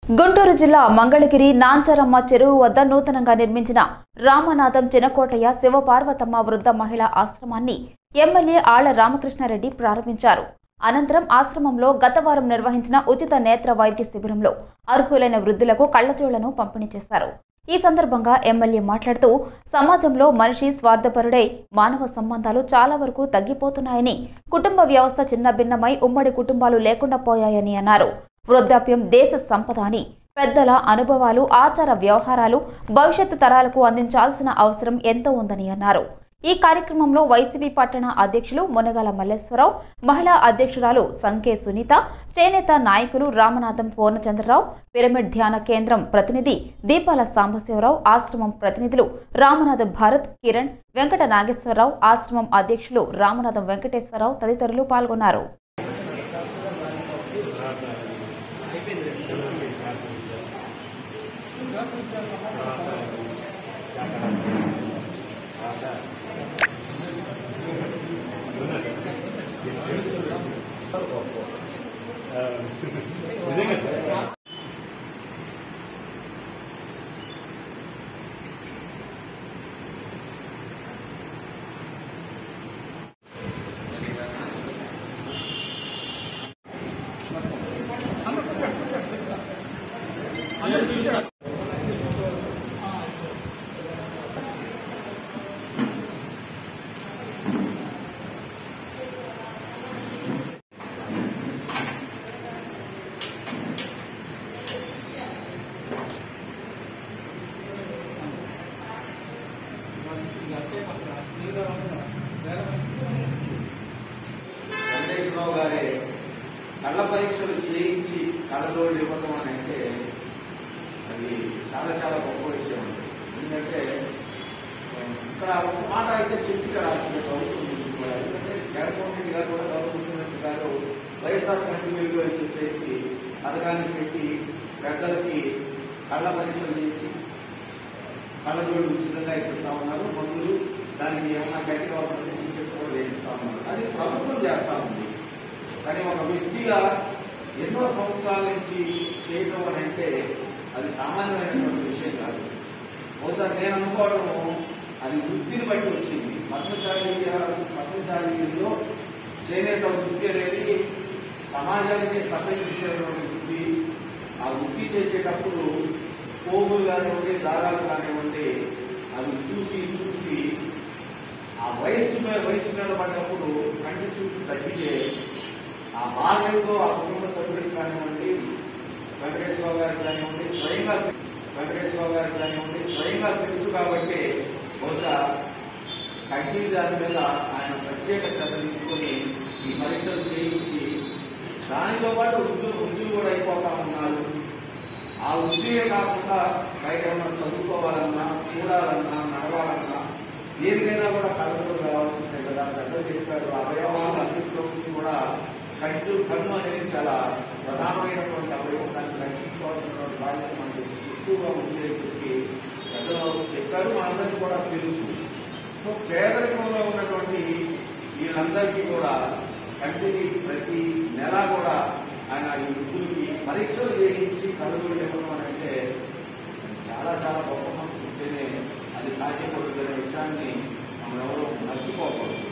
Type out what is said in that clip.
గుంటూరు జిల్లా మంగళగిరి నాంచరమ్మ చెరువు వద్ద నూతనంగా నిర్మించిన రామనాథం చినకోటయ్య శివపార్వతమ్మ వృద్ధ మహిళా ఆశ్రమాన్ని ఎమ్మెల్యే ఆళ్ల రామకృష్ణారెడ్డి ప్రారంభించారు. అనంతరం ఆశ్రమంలో గత వారం నిర్వహించిన ఉచిత నేత్ర వైద్య శిబిరంలో అర్హులైన వృద్ధులకు కళ్లజోళ్లను పంపిణీ చేశారు. ఈ సందర్భంగా ఎమ్మెల్యే మాట్లాడుతూ సమాజంలో మనిషి స్వార్థపరుడై మానవ సంబంధాలు చాలా వరకు తగ్గిపోతున్నాయని, కుటుంబ వ్యవస్థ చిన్నభిన్నమై ఉమ్మడి కుటుంబాలు లేకుండా పోయాయని అన్నారు. వృద్ధాప్యం దేశ సంపద అని, పెద్దల అనుభవాలు, ఆచార వ్యవహారాలు భవిష్యత్తు తరాలకు అందించాల్సిన అవసరం ఎంతో ఉందని అన్నారు. ఈ కార్యక్రమంలో వైసీపీ పట్టణ అధ్యక్షులు మునగాల మల్లేశ్వరరావు, మహిళా అధ్యక్షురాలు సంకే సునీత, చేనేత నాయకులు రామనాథం పూర్ణచంద్రరావు, పిరమిడ్ ధ్యాన కేంద్రం ప్రతినిధి దీపాల సాంబశివరావు, ఆశ్రమం ప్రతినిధులు రామనాథం భారత్, కిరణ్, వెంకట నాగేశ్వరరావు, ఆశ్రమం అధ్యక్షులు రామనాథం వెంకటేశ్వరరావు తదితరులు పాల్గొన్నారు. వెంకటేశ్వరరావు గారి కళ్ళ పరీక్షలు చేయించి కళ్ళజోళ్ళు ఇవ్వడం అని అంటే అది చాలా చాలా గొప్ప విషయం. ఎందుకంటే ఇక్కడ ఒక మాట అయితే చెప్పి ఇక్కడ ఎందుకంటే జగన్మోహన్ రెడ్డి గారు కూడా గౌరవ గారు వైఎస్ఆర్ కంటిన్యూగా చెప్పేసి పథకాన్ని పెట్టి పెద్దలకి కళ్ళ పరీక్షలు చేయించి కళ్ళజోళ్ళు ఉచితంగా ఇప్పిస్తా ఉన్నారు. మందులు దానికి ఏమన్నా గట్టి కావాలంటే కూడా వేయిస్తా ఉన్నారు. అది ప్రభుత్వం చేస్తా ఉంది. కానీ ఒక వ్యక్తిగా ఎన్నో సంవత్సరాల నుంచి చేయడం అని అంటే అది సామాన్యమైనటువంటి విషయం కాదు. బహుశా నేను అనుకోవడం అది వృత్తిని బట్టి వచ్చింది. పద్మశాలిలో చేనేత వృత్తి అనేది సమాజానికి సహకరించేటువంటి వృత్తి. ఆ వృత్తి చేసేటప్పుడు పోగులు కానివ్వండి, దారాలు కానివ్వండి, అవి చూసి చూసి ఆ వయసు మీద పడ్డప్పుడు కంటి చూపు తగ్గితే ఆ బాధ ఏదో ఆ కుటుంబ సభ్యుడికి కానివ్వండి, వెంకటేశ్వరరావు గారికి కానివ్వండి, స్వయంగా తెలుసు. కాబట్టి బహుశా కంటి దాని మీద ఆయన ప్రత్యేక శ్రద్ధ తీసుకొని ఈ పరీక్షలు చేయించి దానితో పాటు వృద్ధులు కూడా అయిపోతా ఉన్నారు. ఆ వృత్తియే కాకుండా బయట ఏమన్నా చదువుకోవాలన్నా, చూడాలన్నా, నడవాలన్నా దేనికైనా కూడా కళ్ళజోడు కావాల్సిందే కదా. పెద్దలు చెప్పారు, అవయవాల అన్నింటిలో కూడా కన్ను అనేది చాలా ప్రధానమైనటువంటి అవయవం. దాన్ని రక్షించుకోవాల్సినటువంటి బాధ్యత మనకి ఎక్కువగా ఉంది అని చెప్పి పెద్దలు చెప్పారు. మనందరికీ కూడా తెలుసు. సో పేదరికంలో ఉన్నటువంటి వీళ్ళందరికీ కూడా కంటికి ప్రతి నెల కూడా ఆయన ఈ వృద్ధులకి పరీక్షలు చేయించి కళ్ళజోడు ఇవ్వడం అని అంటే చాలా చాలా గొప్ప మనసు ఉంటేనే అది సాధ్యపడుతున్న విషయాన్ని మనం ఎవరూ మర్చిపోకూడదు.